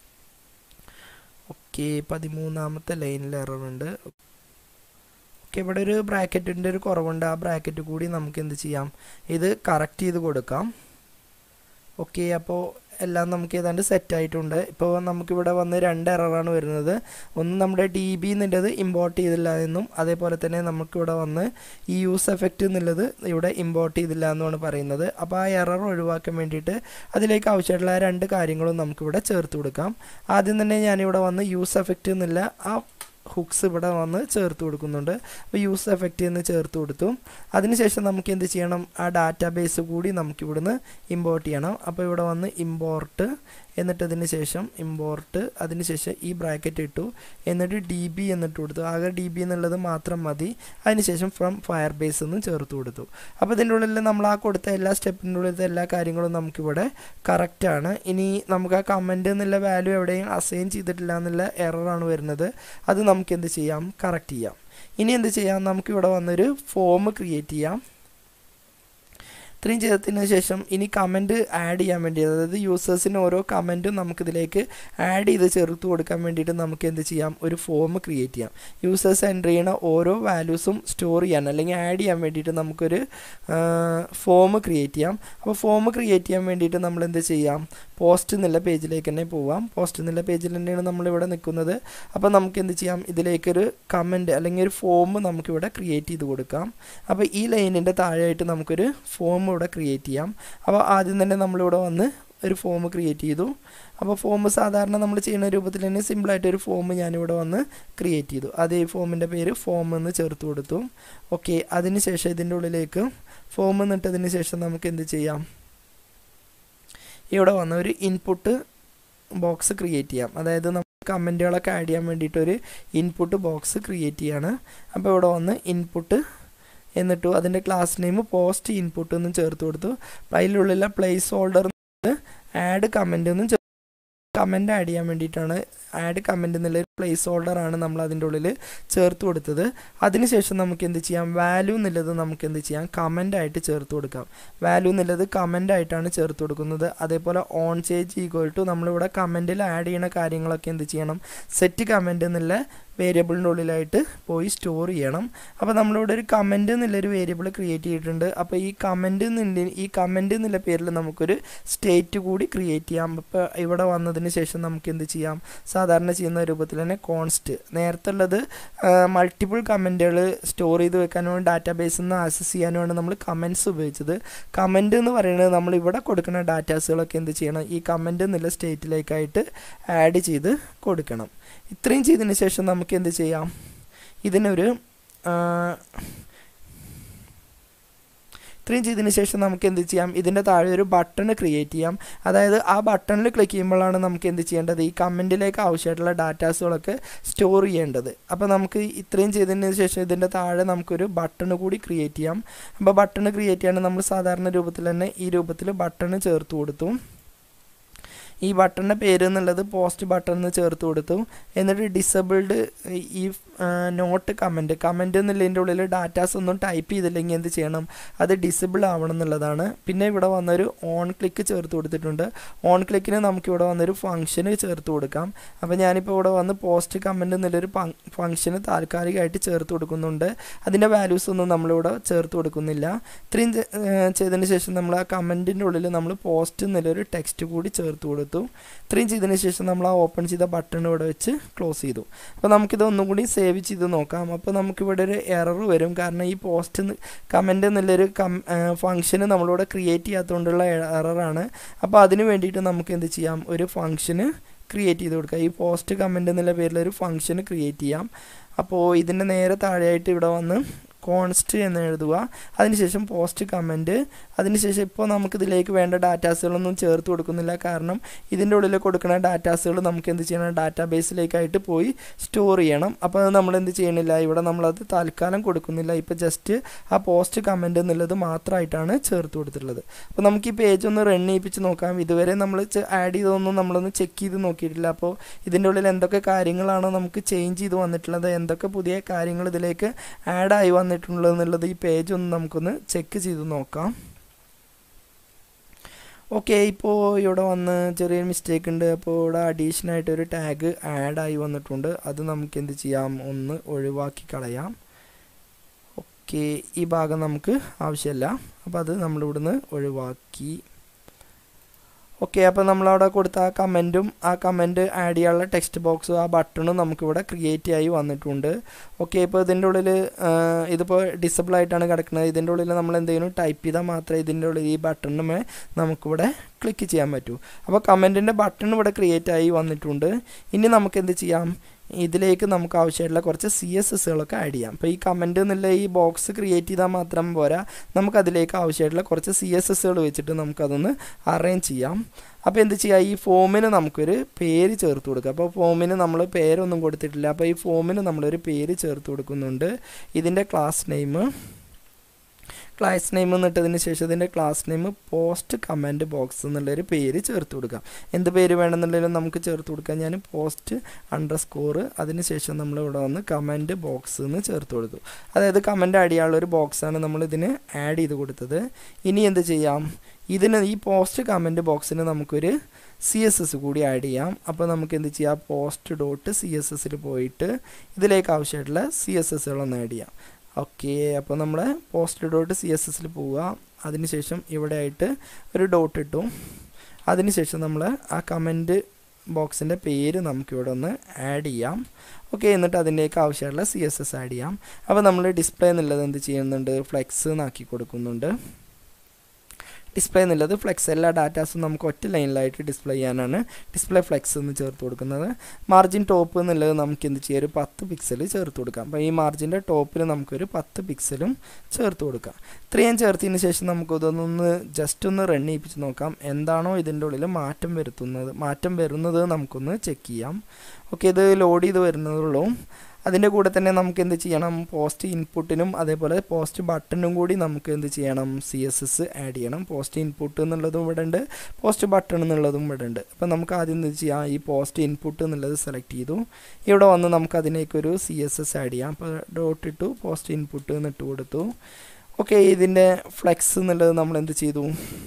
ഓക്കെ 13ാമത്തെ ലൈനിൽ എറർ ഉണ്ട്. ഓക്കെ, ഇവിടെ ഒരു ബ്രാക്കറ്റിൻ്റെ ഒരു കുറവുണ്ട്. ആ ബ്രാക്കറ്റ് കൂടി നമുക്ക് എന്ത് ചെയ്യാം, ഇത് കറക്റ്റ് ചെയ്ത് കൊടുക്കാം. ഓക്കെ, അപ്പോൾ എല്ലാം നമുക്ക് ഏതാണ്ട് സെറ്റായിട്ടുണ്ട്. ഇപ്പോൾ നമുക്കിവിടെ വന്ന് 2 എററാണ് വരുന്നത്. ഒന്ന് നമ്മുടെ DB എന്നുള്ളത് ഇമ്പോർട്ട് ചെയ്തില്ല എന്നും, അതേപോലെ തന്നെ നമുക്കിവിടെ വന്ന് ഈ യൂസ് എഫക്റ്റ് എന്നുള്ളത് ഇവിടെ ഇമ്പോർട്ട് ചെയ്തില്ല എന്നുമാണ് പറയുന്നത്. അപ്പോൾ ആ എറർ ഒഴിവാക്കാൻ വേണ്ടിയിട്ട് അതിലേക്ക് ആവശ്യമായിട്ടുള്ള 2 കാര്യങ്ങളും നമുക്കിവിടെ ചേർത്ത് കൊടുക്കാം. ആദ്യം തന്നെ ഞാനിവിടെ വന്ന് യൂസ് എഫക്റ്റ് എന്നുള്ള ആ ഹുക്സ് ഇവിടെ വന്ന് ചേർത്ത് കൊടുക്കുന്നുണ്ട്. അപ്പോൾ യൂസ് എഫക്റ്റ് എന്ന് ചേർത്ത് കൊടുത്തു. അതിനുശേഷം നമുക്ക് എന്ത് ചെയ്യണം, ആ ഡാറ്റാബേസ് കൂടി നമുക്കിവിടുന്ന് ഇമ്പോർട്ട് ചെയ്യണം. അപ്പോൾ ഇവിടെ വന്ന് ഇമ്പോർട്ട്, എന്നിട്ട് അതിനുശേഷം ഇമ്പോർട്ട്, അതിനുശേഷം ഈ ബ്രാക്കറ്റ് ഇട്ടു, എന്നിട്ട് DB എന്നിട്ട് കൊടുത്തു. ആകെ DB എന്നുള്ളത് മാത്രം മതി. അതിനുശേഷം ഫ്രം ഫയർബേസ് എന്നും ചേർത്ത് കൊടുത്തു. അപ്പോൾ ഇതിൻ്റെ ഉള്ളിൽ നമ്മൾ ആ കൊടുത്ത എല്ലാ സ്റ്റെപ്പിൻ്റെ ഉള്ളിലത്തെ എല്ലാ കാര്യങ്ങളും നമുക്കിവിടെ കറക്റ്റാണ്. ഇനി നമുക്ക് ആ കമൻറ്റ് എന്നുള്ള വാല്യൂ എവിടെയും അസൈൻ ചെയ്തിട്ടില്ല എന്നുള്ള എററാണ് വരുന്നത്. അത് നമുക്ക് എന്ത് ചെയ്യാം, കറക്റ്റ് ചെയ്യാം. ഇനി എന്ത് ചെയ്യാം, നമുക്കിവിടെ വന്നൊരു ഫോം ക്രിയേറ്റ് ചെയ്യാം. ഇത്രയും ചെയ്തതിന് ശേഷം ഇനി കമൻറ്റ് ആഡ് ചെയ്യാൻ വേണ്ടി, അതായത് യൂസേഴ്സിന് ഓരോ കമൻറ്റും നമുക്കിതിലേക്ക് ആഡ് ചെയ്ത് ചേർത്ത് കൊടുക്കാൻ വേണ്ടിയിട്ട് നമുക്ക് എന്ത് ചെയ്യാം, ഒരു ഫോം ക്രിയേറ്റ് ചെയ്യാം. യൂസേഴ്സ് എൻ്റർ ചെയ്യുന്ന ഓരോ വാല്യൂസും സ്റ്റോർ ചെയ്യാൻ അല്ലെങ്കിൽ ആഡ് ചെയ്യാൻ വേണ്ടിയിട്ട് നമുക്കൊരു ഫോം ക്രിയേറ്റ് ചെയ്യാം. അപ്പോൾ ഫോം ക്രിയേറ്റ് ചെയ്യാൻ വേണ്ടിയിട്ട് നമ്മൾ എന്ത് ചെയ്യാം, പോസ്റ്റ് എന്നുള്ള പേജിലേക്ക് തന്നെ പോവാം. പോസ്റ്റ് എന്നുള്ള പേജിൽ തന്നെയാണ് നമ്മളിവിടെ നിൽക്കുന്നത്. അപ്പോൾ നമുക്ക് എന്ത് ചെയ്യാം, ഇതിലേക്കൊരു കമൻറ്റ് അല്ലെങ്കിൽ ഒരു ഫോം നമുക്കിവിടെ ക്രിയേറ്റ് ചെയ്ത് കൊടുക്കാം. അപ്പോൾ ഈ ലൈനിൻ്റെ താഴെയായിട്ട് നമുക്കൊരു ഫോം ഇവിടെ ക്രിയേറ്റ് ചെയ്യാം. അപ്പോൾ ആദ്യം തന്നെ നമ്മളിവിടെ വന്ന് ഒരു ഫോം ക്രിയേറ്റ് ചെയ്തു. അപ്പോൾ ഫോം സാധാരണ നമ്മൾ ചെയ്യുന്ന രൂപത്തിൽ തന്നെ സിമ്പിളായിട്ടൊരു ഫോം ഞാനിവിടെ വന്ന് ക്രിയേറ്റ് ചെയ്തു. അതേ ഫോമിൻ്റെ പേര് ഫോം എന്ന് ചേർത്ത് കൊടുത്തു. ഓക്കെ, അതിന് ശേഷം ഇതിൻ്റെ ഉള്ളിലേക്ക് ഫോം എന്നിട്ടതിന് ശേഷം നമുക്ക് എന്ത് ചെയ്യാം, ഇവിടെ വന്ന ഒരു ഇൻപുട്ട് ബോക്സ് ക്രിയേറ്റ് ചെയ്യാം. അതായത് നമുക്ക് കമൻറ്റുകളൊക്കെ ആഡ് ചെയ്യാൻ വേണ്ടിയിട്ടൊരു ഇൻപുട്ട് ബോക്സ് ക്രിയേറ്റ് ചെയ്യാണ്. അപ്പോൾ ഇവിടെ വന്ന് ഇൻപുട്ട് എന്നിട്ടു അതിൻ്റെ ക്ലാസ് നെയിം പോസ്റ്റ് ഇൻപുട്ട് എന്നും ചേർത്ത് കൊടുത്തു. അതിലുള്ള പ്ലേസ് ഹോൾഡർ ആഡ് കമൻ്റ് എന്നും കമൻ്റ് ആഡ് ചെയ്യാൻ വേണ്ടിയിട്ടാണ്. ആഡ് കമൻ്റ് എന്നുള്ള ഒരു പ്ലേസ് ഹോൾഡറാണ് നമ്മൾ അതിൻ്റെ ഉള്ളിൽ ചേർത്ത് കൊടുത്തത്. അതിനുശേഷം നമുക്ക് എന്ത് ചെയ്യാം, വാല്യൂ എന്നുള്ളത് നമുക്ക് എന്ത് ചെയ്യാം, കമൻ്റ് ആയിട്ട് ചേർത്ത് കൊടുക്കാം. വാല്യൂ എന്നുള്ളത് കമൻ്റ് ആയിട്ടാണ് ചേർത്ത് കൊടുക്കുന്നത്. അതേപോലെ ഓൺ ചേഞ്ച് ഈക്വൽ ടു നമ്മളിവിടെ കമൻറ്റിൽ ആഡ് ചെയ്യുന്ന കാര്യങ്ങളൊക്കെ എന്ത് ചെയ്യണം, സെറ്റ് കമൻ്റ് എന്നുള്ള വേരിയബിളിൻ്റെ ഉള്ളിലായിട്ട് പോയി സ്റ്റോർ ചെയ്യണം. അപ്പോൾ നമ്മളിവിടെ ഒരു കമൻറ്റ് എന്നുള്ളൊരു വേരിയബിൾ ക്രിയേറ്റ് ചെയ്തിട്ടുണ്ട്. അപ്പോൾ ഈ കമൻറ്റ് എന്നുള്ള പേരിൽ നമുക്കൊരു സ്റ്റേറ്റ് കൂടി ക്രിയേറ്റ് ചെയ്യാം. അപ്പോൾ ഇവിടെ വന്നതിന് ശേഷം നമുക്ക് എന്ത് ചെയ്യാം, സാധാരണ ചെയ്യുന്ന രൂപത്തിൽ തന്നെ കോൺസ്റ്റ്, നേരത്തെ ഉള്ളത് മൾട്ടിപ്പിൾ കമൻറ്റുകൾ സ്റ്റോർ ചെയ്ത് വെക്കാനും ഡാറ്റാബേസിൽ നിന്ന് ആക്സസ് ചെയ്യാനുമാണ് നമ്മൾ കമൻറ്റ്സ് ഉപയോഗിച്ചത്. കമൻറ്റ് എന്ന് പറയുന്നത് നമ്മളിവിടെ കൊടുക്കുന്ന ഡാറ്റാസുകളൊക്കെ എന്ത് ചെയ്യണം, ഈ കമൻറ്റ് എന്നുള്ള സ്റ്റേറ്റിലേക്കായിട്ട് ആഡ് ചെയ്ത് കൊടുക്കണം. ഇത്രയും ചെയ്തതിന് ശേഷം നമുക്ക് എന്ത് ചെയ്യാം, ഇതിൻ്റെ താഴെ ഒരു ബട്ടൺ ക്രിയേറ്റ് ചെയ്യാം. അതായത് ആ ബട്ടണിൽ ക്ലിക്ക് ചെയ്യുമ്പോഴാണ് നമുക്ക് എന്ത് ചെയ്യേണ്ടത്, ഈ കമൻറ്റിലേക്ക് ആവശ്യമായിട്ടുള്ള ഡാറ്റാസുകളൊക്കെ സ്റ്റോർ ചെയ്യേണ്ടത്. അപ്പോൾ നമുക്ക് ഇത്രയും ചെയ്തതിന് ശേഷം ഇതിൻ്റെ താഴെ നമുക്കൊരു ബട്ടൺ കൂടി ക്രിയേറ്റ് ചെയ്യാം. അപ്പോൾ ബട്ടൺ ക്രിയേറ്റ് ചെയ്യാൻ നമ്മൾ സാധാരണ രൂപത്തിൽ തന്നെ ഈ രൂപത്തിൽ ബട്ടൺ ചേർത്ത് കൊടുത്തു. ഈ ബട്ടണിൻ്റെ പേര് എന്നുള്ളത് പോസ്റ്റ് ബട്ടൺ എന്ന് ചേർത്ത് കൊടുത്തു. എന്നിട്ട് ഡിസബിൾഡ് ഈ നോട്ട് കമൻറ്റ് എന്നുള്ളതിൻ്റെ ഉള്ളിൽ ഡാറ്റാസ് ഒന്നും ടൈപ്പ് ചെയ്തില്ലെങ്കിൽ എന്ത് ചെയ്യണം, അത് ഡിസബിൾ ആവണം എന്നുള്ളതാണ്. പിന്നെ ഇവിടെ വന്നൊരു ഓൺ ക്ലിക്ക് ചേർത്ത് കൊടുത്തിട്ടുണ്ട്. ഓൺ ക്ലിക്കിന് നമുക്കിവിടെ വന്നൊരു ഫംഗ്ഷന് ചേർത്ത് കൊടുക്കാം. അപ്പോൾ ഞാനിപ്പോൾ ഇവിടെ വന്ന് പോസ്റ്റ് കമൻറ്റ് എന്നുള്ളൊരു ഫംഗ്ഷന് താൽക്കാലികമായിട്ട് ചേർത്ത് കൊടുക്കുന്നുണ്ട്. അതിൻ്റെ വാല്യൂസ് ഒന്നും നമ്മളിവിടെ ചേർത്ത് കൊടുക്കുന്നില്ല. ഇത്രയും ചെയ്തതിന് ശേഷം നമ്മൾ ആ കമൻറ്റിൻ്റെ ഉള്ളിൽ നമ്മൾ പോസ്റ്റ് എന്നുള്ളൊരു ടെക്സ്റ്റ് കൂടി ചേർത്ത് കൊടുത്തു. ഇത്രയും ചെയ്തതിന് ശേഷം നമ്മൾ ആ ഓപ്പൺ ചെയ്ത ബട്ടൺ ഇവിടെ വെച്ച് ക്ലോസ് ചെയ്തു. അപ്പോൾ നമുക്കിത് ഒന്നും കൂടി സേവ് ചെയ്ത് നോക്കാം. അപ്പോൾ നമുക്കിവിടെ ഒരു എറർ വരും, കാരണം ഈ പോസ്റ്റ് കമൻറ്റ് എന്നുള്ളൊരു ഫംഗ്ഷന് നമ്മളിവിടെ ക്രിയേറ്റ് ചെയ്യാത്തതുകൊണ്ടുള്ള എററാണ്. അപ്പോൾ അതിന് വേണ്ടിയിട്ട് നമുക്ക് എന്ത് ചെയ്യാം, ഒരു ഫംഗ്ഷന് ക്രിയേറ്റ് ചെയ്ത് കൊടുക്കാം. ഈ പോസ്റ്റ് കമൻറ്റ് എന്നുള്ള പേരിലൊരു ഫംഗ്ഷന് ക്രിയേറ്റ് ചെയ്യാം. അപ്പോൾ ഇതിൻ്റെ നേരെ താഴെയായിട്ട് ഇവിടെ വന്ന് കോൺസ്റ്റ് എന്ന് എഴുതുക. അതിനുശേഷം പോസ്റ്റ് കമൻറ്റ്. അതിനുശേഷം ഇപ്പോൾ നമുക്കിതിലേക്ക് വേണ്ട ഡാറ്റാസുകളൊന്നും ചേർത്ത് കൊടുക്കുന്നില്ല, കാരണം ഇതിൻ്റെ ഉള്ളിൽ കൊടുക്കുന്ന ഡാറ്റാസുകൾ നമുക്ക് എന്ത് ചെയ്യണം, ഡാറ്റാബേസിലേക്കായിട്ട് പോയി സ്റ്റോർ ചെയ്യണം. അപ്പോൾ അത് നമ്മൾ എന്ത് ചെയ്യണില്ല, ഇവിടെ നമ്മളത് തൽക്കാലം കൊടുക്കുന്നില്ല. ഇപ്പോൾ ജസ്റ്റ് ആ പോസ്റ്റ് കമൻറ്റ് എന്നുള്ളത് മാത്രമായിട്ടാണ് ചേർത്ത് കൊടുത്തിട്ടുള്ളത്. അപ്പോൾ നമുക്ക് ഈ പേജ് ഒന്ന് റൺ ചെയ്യിപ്പിച്ച് നോക്കാം. ഇതുവരെ നമ്മൾ ആഡ് ചെയ്തതൊന്നും നമ്മളൊന്ന് ചെക്ക് ചെയ്ത് നോക്കിയിട്ടില്ല. അപ്പോൾ ഇതിൻ്റെ ഉള്ളിൽ എന്തൊക്കെ കാര്യങ്ങളാണ് നമുക്ക് ചേഞ്ച് ചെയ്ത് വന്നിട്ടുള്ളത്, എന്തൊക്കെ പുതിയ കാര്യങ്ങൾ ഇതിലേക്ക് ആഡായി വന്നിട്ടുള്ളത് എന്നുള്ളത് ഈ പേജ് ഒന്ന് നമുക്കൊന്ന് ചെക്ക് ചെയ്ത് നോക്കാം. ഓക്കെ, ഇപ്പോൾ ഇവിടെ വന്ന് ചെറിയൊരു മിസ്റ്റേക്ക് ഉണ്ട്. അപ്പോൾ ഇവിടെ അഡീഷനായിട്ട് ഒരു ടാഗ് ആഡായി വന്നിട്ടുണ്ട്. അത് നമുക്ക് എന്ത് ചെയ്യാം, ഒന്ന് ഒഴിവാക്കി കളയാം. ഓക്കെ, ഈ ഭാഗം നമുക്ക് ആവശ്യമില്ല. അപ്പോൾ അത് നമ്മളിവിടുന്ന് ഒഴിവാക്കി. ഓക്കെ, അപ്പോൾ നമ്മളവിടെ കൊടുത്ത ആ കമൻറ്റും ആ കമൻറ്റ് ആഡ് ചെയ്യാനുള്ള ടെക്സ്റ്റ് ബോക്സും ആ ബട്ടണും നമുക്കിവിടെ ക്രിയേറ്റ് ആയി വന്നിട്ടുണ്ട്. ഓക്കെ, ഇപ്പോൾ ഇതിൻ്റെ ഉള്ളിൽ ഇതിപ്പോൾ ഡിസബിൾ ആയിട്ടാണ് കിടക്കുന്നത്. ഇതിൻ്റെ ഉള്ളിൽ നമ്മൾ എന്തെങ്കിലും ടൈപ്പ് ചെയ്താൽ മാത്രമേ ഇതിൻ്റെ ഉള്ളിൽ ഈ ബട്ടണുമേ നമുക്കിവിടെ ക്ലിക്ക് ചെയ്യാൻ പറ്റൂ. അപ്പോൾ കമൻറ്റിൻ്റെ ബട്ടൺ ഇവിടെ ക്രിയേറ്റ് ആയി വന്നിട്ടുണ്ട്. ഇനി നമുക്ക് എന്ത് ചെയ്യാം, ഇതിലേക്ക് നമുക്ക് ആവശ്യമായിട്ടുള്ള കുറച്ച് CSSകളൊക്കെ ആഡ് ചെയ്യാം. അപ്പോൾ ഈ കമൻറ്റ് എന്നുള്ള ഈ ബോക്സ് ക്രിയേറ്റ് ചെയ്താൽ മാത്രം പോരാ, നമുക്കതിലേക്ക് ആവശ്യമായിട്ടുള്ള കുറച്ച് CSSകൾ വെച്ചിട്ട് നമുക്കതൊന്ന് അറേഞ്ച് ചെയ്യാം. അപ്പോൾ എന്ത് ചെയ്യുക, ഈ ഫോമിന് നമുക്കൊരു പേര് ചേർത്ത് കൊടുക്കുക. അപ്പോൾ ഫോമിന് നമ്മൾ പേരൊന്നും കൊടുത്തിട്ടില്ല. അപ്പോൾ ഈ ഫോമിന് നമ്മളൊരു പേര് ചേർത്ത് കൊടുക്കുന്നുണ്ട്. ഇതിൻ്റെ ക്ലാസ് നെയിം എന്നിട്ടതിന് ശേഷം ഇതിൻ്റെ class name post comment box എന്നുള്ളൊരു പേര് ചേർത്ത് കൊടുക്കാം. എന്ത് പേര് വേണമെന്നുണ്ടെങ്കിലും നമുക്ക് ചേർത്ത് കൊടുക്കാം. ഞാൻ പോസ്റ്റ് _ അതിന് ശേഷം നമ്മൾ ഇവിടെ വന്ന് കമൻറ്റ് ബോക്സ് എന്ന് ചേർത്ത് കൊടുത്തു. അതായത് കമൻറ്റ് ആഡ് ചെയ്യാനുള്ളൊരു ബോക്സാണ് നമ്മളിതിന് ആഡ് ചെയ്ത് കൊടുത്തത്. ഇനി എന്ത് ചെയ്യാം, ഇതിന് ഈ പോസ്റ്റ് കമൻറ്റ് ബോക്സിന് നമുക്കൊരു CSS കൂടി ആഡ് ചെയ്യാം. അപ്പോൾ നമുക്ക് എന്ത് ചെയ്യാം, post.css പോയിട്ട് ഇതിലേക്ക് ആവശ്യമായിട്ടുള്ള CSSകളൊന്ന് ആഡ് ചെയ്യാം. ഓക്കെ, അപ്പോൾ നമ്മൾ post.css പോവുക. അതിനുശേഷം ഇവിടെ ആയിട്ട് ഒരു ഡോട്ട് ഇട്ടു. അതിനുശേഷം നമ്മൾ ആ കമൻറ്റ് ബോക്സിൻ്റെ പേര് നമുക്കിവിടെ ഒന്ന് ആഡ് ചെയ്യാം. ഓക്കെ, എന്നിട്ട് അതിലേക്ക് ആവശ്യമുള്ള CSS ആഡ് ചെയ്യാം. അപ്പോൾ നമ്മൾ ഡിസ്പ്ലേ എന്നുള്ളത് എന്ത് ചെയ്യുന്നുണ്ട്, ഫ്ലെക്സ് എന്നാക്കി കൊടുക്കുന്നുണ്ട്. ഡിസ്പ്ലേ എന്നുള്ളത് ഫ്ലെക്സ്, എല്ലാ ഡാറ്റാസും നമുക്ക് ഒറ്റ ലൈനിലായിട്ട് ഡിസ്പ്ലേ ചെയ്യാനാണ് ഡിസ്പ്ലേ ഫ്ലെക്സ് എന്ന് ചേർത്ത് കൊടുക്കുന്നത്. മാർജിൻ ടോപ്പ് എന്നുള്ളത് നമുക്ക് എന്ത് ചെയ്യാം, ഒരു 10 പിക്സൽ ചേർത്ത് കൊടുക്കാം. അപ്പോൾ ഈ മാർജിൻ്റെ ടോപ്പിൽ നമുക്കൊരു 10 പിക്സലും ചേർത്ത് കൊടുക്കാം. ഇത്രയും ചേർത്തതിന് ശേഷം നമുക്കിതൊന്ന് ജസ്റ്റ് ഒന്ന് റൺ ചെയ്യിപ്പിച്ച് നോക്കാം. എന്താണോ ഇതിൻ്റെ ഉള്ളിൽ മാറ്റം വരുന്നത് നമുക്കൊന്ന് ചെക്ക് ചെയ്യാം. ഓക്കെ, ഇത് ലോഡ് ചെയ്ത് വരുന്നതുള്ളൂ. അതിൻ്റെ കൂടെ തന്നെ നമുക്ക് എന്ത് ചെയ്യണം, പോസ്റ്റ് ഇൻപുട്ടിനും അതേപോലെ പോസ്റ്റ് ബട്ടണും കൂടി നമുക്ക് എന്ത് ചെയ്യണം, CSS ആഡ് ചെയ്യണം. പോസ്റ്റ് ഇൻപുട്ട് എന്നുള്ളതും ഇവിടെ ഉണ്ട്, പോസ്റ്റ് ബട്ടൺ എന്നുള്ളതും ഇവിടെ ഉണ്ട്. അപ്പോൾ നമുക്ക് ആദ്യം എന്ത് ചെയ്യാം, ഈ പോസ്റ്റ് ഇൻപുട്ട് എന്നുള്ളത് സെലക്ട് ചെയ്തു. ഇവിടെ വന്ന് നമുക്ക് അതിലേക്കൊരു CSS ആഡ് ചെയ്യാം. അപ്പോൾ ഡോട്ട് ഇട്ടു, പോസ്റ്റ് ഇൻപുട്ട് എന്നിട്ട് കൊടുത്തു. ഓക്കെ, ഇതിൻ്റെ ഫ്ലെക്സ് എന്നുള്ളത് നമ്മൾ എന്ത് ചെയ്തു,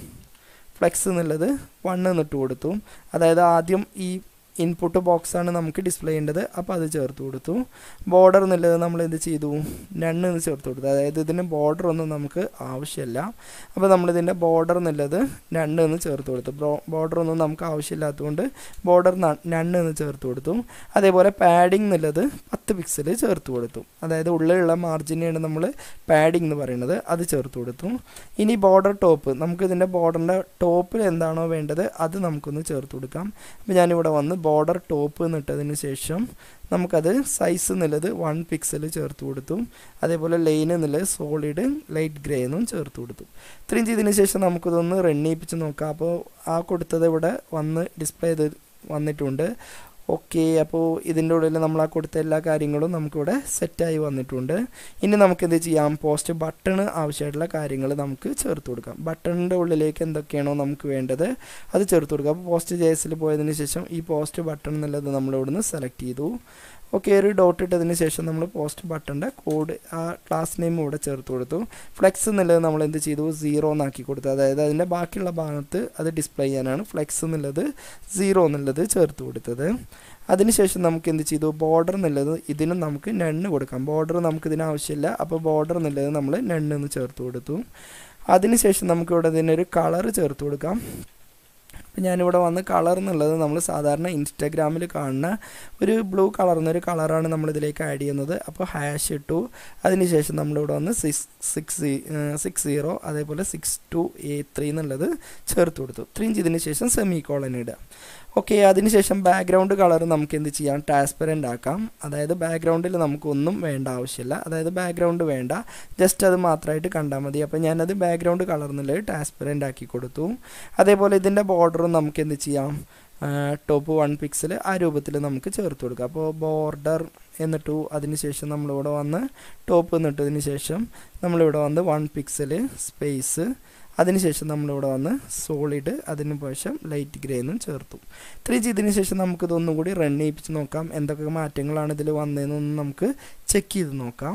ഫ്ലെക്സ് എന്നുള്ളത് 1 എന്നിട്ട് കൊടുത്തു. അതായത് ആദ്യം ഈ ഇൻപുട്ട് ബോക്സാണ് നമുക്ക് ഡിസ്പ്ലേ ചെയ്യേണ്ടത്. അപ്പോൾ അത് ചേർത്ത് കൊടുത്തു. ബോർഡർ എന്നുള്ളത് നമ്മൾ എന്ത് ചെയ്തു, നണ്ണ് എന്ന് ചേർത്ത് കൊടുത്തു. അതായത് ഇതിന് ബോർഡർ ഒന്നും നമുക്ക് ആവശ്യമില്ല. അപ്പോൾ നമ്മളിതിൻ്റെ ബോർഡർ എന്നുള്ളത് നണ്ണ് എന്ന് ചേർത്ത് കൊടുത്തു. ബോർഡർ ഒന്നും നമുക്ക് ആവശ്യമില്ലാത്തതുകൊണ്ട് ബോർഡർ നണ്ണ് എന്ന് ചേർത്ത് കൊടുത്തു. അതേപോലെ പാഡിംഗ് എന്നുള്ളത് 10 പിക്സൽ ചേർത്ത് കൊടുത്തു. അതായത് ഉള്ളിലുള്ള മാർജിനെയാണ് നമ്മൾ പാഡിംഗ് എന്ന് പറയുന്നത്, അത് ചേർത്ത് കൊടുത്തു. ഇനി ബോർഡർ ടോപ്പ്, നമുക്കിതിൻ്റെ ബോർഡറിൻ്റെ ടോപ്പിൽ എന്താണോ വേണ്ടത് അത് നമുക്കൊന്ന് ചേർത്ത് കൊടുക്കാം. അപ്പോൾ ഞാനിവിടെ വന്ന് ബോർഡർ ടോപ്പ് എന്നിട്ടതിന് ശേഷം നമുക്കത് സൈസ് എന്നുള്ളത് 1 പിക്സൽ ചേർത്ത് കൊടുത്തു. അതേപോലെ ലൈൻ എന്നുള്ളത് സോളിഡ് ലൈറ്റ് ഗ്രേ എന്നും ചേർത്ത് കൊടുത്തു. ഇത്രയും ചെയ്തതിന് ശേഷം നമുക്കിതൊന്ന് റൺ ചെയ്യിപ്പിച്ച് നോക്കാം. അപ്പോൾ ആ കൊടുത്തത് ഇവിടെ വന്ന് ഡിസ്പ്ലേ ചെയ്ത് വന്നിട്ടുണ്ട്. ഓക്കെ, അപ്പോൾ ഇതിൻ്റെ ഉള്ളിൽ നമ്മൾ ആ കൊടുത്ത എല്ലാ കാര്യങ്ങളും നമുക്കിവിടെ സെറ്റായി വന്നിട്ടുണ്ട്. ഇനി നമുക്ക് എന്ത് ചെയ്യാം, പോസ്റ്റ് ബട്ടണ് ആവശ്യമായിട്ടുള്ള കാര്യങ്ങൾ നമുക്ക് ചേർത്ത് കൊടുക്കാം. ബട്ടണിൻ്റെ ഉള്ളിലേക്ക് എന്തൊക്കെയാണോ നമുക്ക് വേണ്ടത് അത് ചേർത്ത് കൊടുക്കാം. അപ്പോൾ Post.jsൽ പോയതിന് ശേഷം ഈ പോസ്റ്റ് ബട്ടൺ എന്നുള്ളത് നമ്മളിവിടുന്ന് സെലക്ട് ചെയ്തു. ഓക്കെ, ഒരു ഡോട്ട് ഇട്ടതിന് ശേഷം നമ്മൾ പോസ്റ്റ് ബട്ടൻ്റെ കോഡ് ആ ക്ലാസ് നെയിം ഇവിടെ ചേർത്ത് കൊടുത്തു. ഫ്ലെക്സ് എന്നുള്ളത് നമ്മൾ എന്ത് ചെയ്തു, 0 എന്നാക്കി കൊടുത്തു. അതായത് അതിൻ്റെ ബാക്കിയുള്ള ഭാഗത്ത് അത് ഡിസ്പ്ലേ ചെയ്യാനാണ് ഫ്ലെക്സ് എന്നുള്ളത് 0 എന്നുള്ളത് ചേർത്ത് കൊടുത്തത്. അതിനുശേഷം നമുക്ക് എന്ത് ചെയ്തു, ബോർഡർ എന്നുള്ളത് ഇതിനും നമുക്ക് നണ്ണ് കൊടുക്കാം. ബോർഡർ നമുക്ക് ഇതിന് ആവശ്യമില്ല. അപ്പോൾ ബോർഡർ എന്നുള്ളത് നമ്മൾ നണ്ണ് എന്ന് ചേർത്ത് കൊടുത്തു. അതിനുശേഷം നമുക്കിവിടെ ഇതിനൊരു കളർ ചേർത്ത് കൊടുക്കാം. അപ്പോൾ ഞാനിവിടെ വന്ന് കളർ എന്നുള്ളത് നമ്മൾ സാധാരണ ഇൻസ്റ്റാഗ്രാമിൽ കാണുന്ന ഒരു ബ്ലൂ കളർ എന്നൊരു കളറാണ് നമ്മളിതിലേക്ക് ആഡ് ചെയ്യുന്നത്. അപ്പോൾ # ഇട്ടു. അതിനുശേഷം നമ്മളിവിടെ വന്ന് 660 അതേപോലെ 6283 എന്നുള്ളത് ചേർത്ത് കൊടുത്തു. ഇത്രയും ചെയ്തതിന് ശേഷം സെമിക്കോളൻ ഇടുക. ഓക്കെ, അതിനുശേഷം ബാക്ക്ഗ്രൗണ്ട് കളർ നമുക്ക് എന്ത് ചെയ്യാം, ട്രാൻസ്പെറൻ്റ് ആക്കാം. അതായത് ബാക്ക്ഗ്രൗണ്ടിൽ നമുക്കൊന്നും വേണ്ട ആവശ്യമില്ല, അതായത് ബാക്ക്ഗ്രൗണ്ട് വേണ്ട, ജസ്റ്റ് അത് മാത്രമായിട്ട് കണ്ടാൽ മതി. അപ്പോൾ ഞാനത് ബാക്ക്ഗ്രൗണ്ട് കളർ എന്നുള്ളത് ട്രാൻസ്പെറൻ്റ് ആക്കി കൊടുത്തു. അതേപോലെ ഇതിൻ്റെ ബോർഡറും നമുക്ക് എന്ത് ചെയ്യാം, ടോപ്പ് 1 പിക്സൽ ആ രൂപത്തിൽ നമുക്ക് ചേർത്ത് കൊടുക്കാം. അപ്പോൾ ബോർഡർ എന്നിട്ടു, അതിനുശേഷം നമ്മളിവിടെ വന്ന് ടോപ്പ് എന്നിട്ടതിന് ശേഷം നമ്മളിവിടെ വന്ന് 1 പിക്സൽ സ്പേസ്, അതിനുശേഷം നമ്മളിവിടെ വന്ന് സോളിഡ്, അതിന് ശേഷം ലൈറ്റ് ഗ്രേ എന്നും ചേർത്തു. ഇത്രയും ചെയ്തതിന് ശേഷം നമുക്കിതൊന്നും കൂടി റൺ ചെയ്യിപ്പിച്ച് നോക്കാം, എന്തൊക്കെ മാറ്റങ്ങളാണ് ഇതിൽ വന്നതെന്നൊന്നും നമുക്ക് ചെക്ക് ചെയ്ത് നോക്കാം.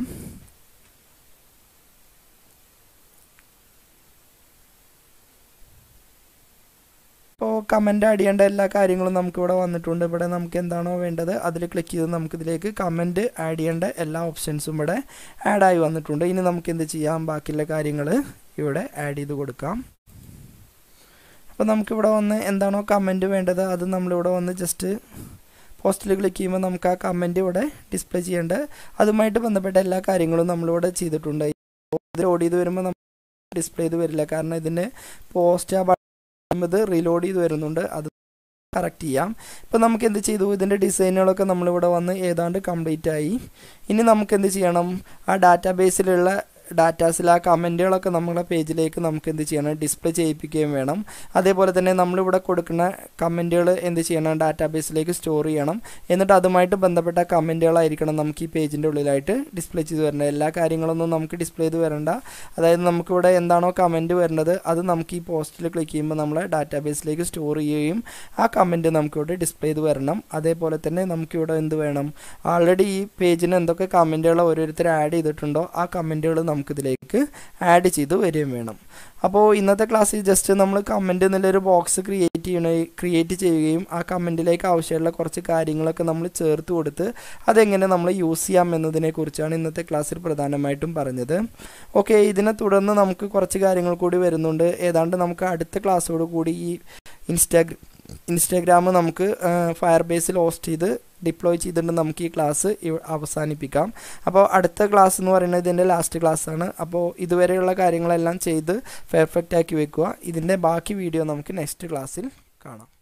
അപ്പോൾ കമൻ്റ് ആഡ് ചെയ്യേണ്ട എല്ലാ കാര്യങ്ങളും നമുക്കിവിടെ വന്നിട്ടുണ്ട്. ഇവിടെ നമുക്ക് എന്താണോ വേണ്ടത് അതിൽ ക്ലിക്ക് ചെയ്ത് നമുക്കിതിലേക്ക് കമൻറ്റ് ആഡ് ചെയ്യേണ്ട എല്ലാ ഓപ്ഷൻസും ഇവിടെ ആഡായി വന്നിട്ടുണ്ട്. ഇനി നമുക്ക് എന്ത് ചെയ്യാം, ബാക്കിയുള്ള കാര്യങ്ങൾ ഇവിടെ ആഡ് ചെയ്ത് കൊടുക്കാം. അപ്പോൾ നമുക്കിവിടെ വന്ന് എന്താണോ കമൻറ്റ് വേണ്ടത് അത് നമ്മളിവിടെ വന്ന് ജസ്റ്റ് പോസ്റ്റിൽ ക്ലിക്ക് ചെയ്യുമ്പോൾ നമുക്ക് ആ കമൻറ്റ് ഇവിടെ ഡിസ്പ്ലേ ചെയ്യേണ്ടത്, അതുമായിട്ട് ബന്ധപ്പെട്ട എല്ലാ കാര്യങ്ങളും നമ്മളിവിടെ ചെയ്തിട്ടുണ്ട്. ഇത് ലോഡ് ചെയ്ത് വരുമ്പോൾ നമുക്ക് ഡിസ്പ്ലേ ചെയ്ത് വരില്ല, കാരണം ഇതിൻ്റെ പോസ്റ്റ് ഇത് റീലോഡ് ചെയ്ത് വരുന്നുണ്ട്, അത് കറക്റ്റ് ചെയ്യാം. ഇപ്പോൾ നമുക്ക് എന്ത് ചെയ്തു, ഇതിൻ്റെ ഡിസൈനുകളൊക്കെ നമ്മളിവിടെ വന്ന് ഏതാണ്ട് കംപ്ലീറ്റ് ആയി. ഇനി നമുക്ക് എന്ത് ചെയ്യണം, ആ ഡാറ്റാബേസിലുള്ള ഡാറ്റാസിൽ ആ കമൻറ്റുകളൊക്കെ നമ്മുടെ പേജിലേക്ക് നമുക്ക് എന്ത് ചെയ്യണം, ഡിസ്പ്ലേ ചെയ്യിപ്പിക്കുകയും വേണം. അതേപോലെ തന്നെ നമ്മളിവിടെ കൊടുക്കുന്ന കമൻറ്റുകൾ എന്ത് ചെയ്യണം, ഡാറ്റാബേസിലേക്ക് സ്റ്റോർ ചെയ്യണം. എന്നിട്ട് അതുമായിട്ട് ബന്ധപ്പെട്ട കമൻറ്റുകളായിരിക്കണം നമുക്ക് ഈ പേജിൻ്റെ ഉള്ളിലായിട്ട് ഡിസ്പ്ലേ ചെയ്ത് വരേണ്ടത്. എല്ലാ കാര്യങ്ങളൊന്നും നമുക്ക് ഡിസ്പ്ലേ ചെയ്ത് വരണ്ട, അതായത് നമുക്കിവിടെ എന്താണോ കമൻറ്റ് വരേണ്ടത് അത് നമുക്ക് ഈ പോസ്റ്റിൽ ക്ലിക്ക് ചെയ്യുമ്പോൾ നമ്മളെ ഡാറ്റാബേസിലേക്ക് സ്റ്റോർ ചെയ്യുകയും ആ കമൻറ്റ് നമുക്കിവിടെ ഡിസ്പ്ലേ ചെയ്ത് വരണം. അതേപോലെ തന്നെ നമുക്കിവിടെ എന്ത് വേണം, ആൾറെഡി ഈ പേജിന് എന്തൊക്കെ കമൻറ്റുകൾ ഓരോരുത്തർ ആഡ് ചെയ്തിട്ടുണ്ടോ ആ കമൻറ്റുകൾ നമുക്കിതിലേക്ക് ആഡ് ചെയ്ത് വരികയും വേണം. അപ്പോൾ ഇന്നത്തെ ക്ലാസ്സിൽ ജസ്റ്റ് നമ്മൾ കമൻറ്റ് എന്നുള്ളൊരു ബോക്സ് ക്രിയേറ്റ് ചെയ്യുകയും ആ കമൻറ്റിലേക്ക് ആവശ്യമുള്ള കുറച്ച് കാര്യങ്ങളൊക്കെ നമ്മൾ ചേർത്ത് കൊടുത്ത് അതെങ്ങനെ നമ്മൾ യൂസ് ചെയ്യാം എന്നതിനെക്കുറിച്ചാണ് ഇന്നത്തെ ക്ലാസ്സിൽ പ്രധാനമായിട്ടും പറഞ്ഞത്. ഓക്കെ, ഇതിനെ തുടർന്ന് നമുക്ക് കുറച്ച് കാര്യങ്ങൾ കൂടി വരുന്നുണ്ട്. ഏതാണ്ട് നമുക്ക് അടുത്ത ക്ലാസ്സോട് കൂടി ഈ ഇൻസ്റ്റാഗ്രാം നമുക്ക് ഫയർബേസിൽ ഹോസ്റ്റ് ചെയ്ത് ഡിപ്ലോയ് ചെയ്തിട്ട് നമുക്ക് ഈ ക്ലാസ് അവസാനിപ്പിക്കാം. അപ്പോൾ അടുത്ത ക്ലാസ് എന്ന് പറയുന്നത് ഇതിൻ്റെ ലാസ്റ്റ് ക്ലാസ്സാണ്. അപ്പോൾ ഇതുവരെയുള്ള കാര്യങ്ങളെല്ലാം ചെയ്ത് പെർഫെക്റ്റ് ആക്കി വെക്കുക. ഇതിൻ്റെ ബാക്കി വീഡിയോ നമുക്ക് നെക്സ്റ്റ് ക്ലാസ്സിൽ കാണാം.